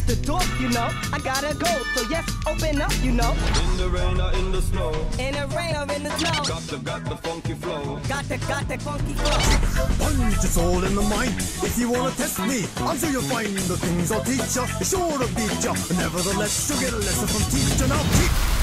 the door, you know. I gotta go, so yes, open up, you know. In the rain or in the snow. In the rain or in the snow. Got the funky flow. Got the funky flow. Punch your soul in the mind. If you wanna test me, I'm sure you'll find the things I'll teach ya. Sure to beat ya. Nevertheless, you'll get a lesson from teacher. Now keep